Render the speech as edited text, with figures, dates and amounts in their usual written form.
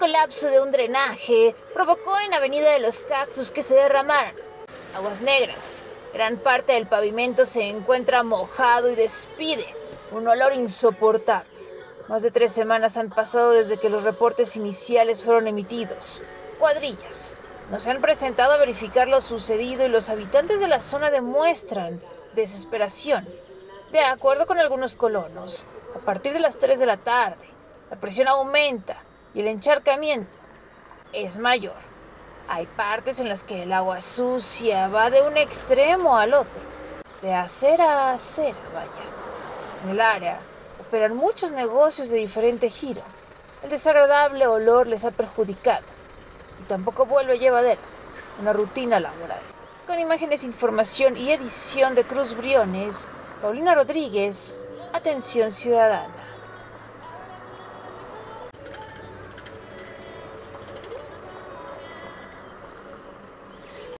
colapso de un drenaje provocó en Avenida de los Cactus que se derramaran aguas negras. Gran parte del pavimento se encuentra mojado y despide un olor insoportable. Más de 3 semanas han pasado desde que los reportes iniciales fueron emitidos. Cuadrillas no se han presentado a verificar lo sucedido y los habitantes de la zona demuestran desesperación. De acuerdo con algunos colonos, a partir de las 3 de la tarde, la presión aumenta y el encharcamiento es mayor. Hay partes en las que el agua sucia va de un extremo al otro, de acera a acera, vaya. En el área operan muchos negocios de diferente giro. El desagradable olor les ha perjudicado y tampoco vuelve llevadera una rutina laboral. Con imágenes, información y edición de Cruz Briones, Paulina Rodríguez, Atención Ciudadana.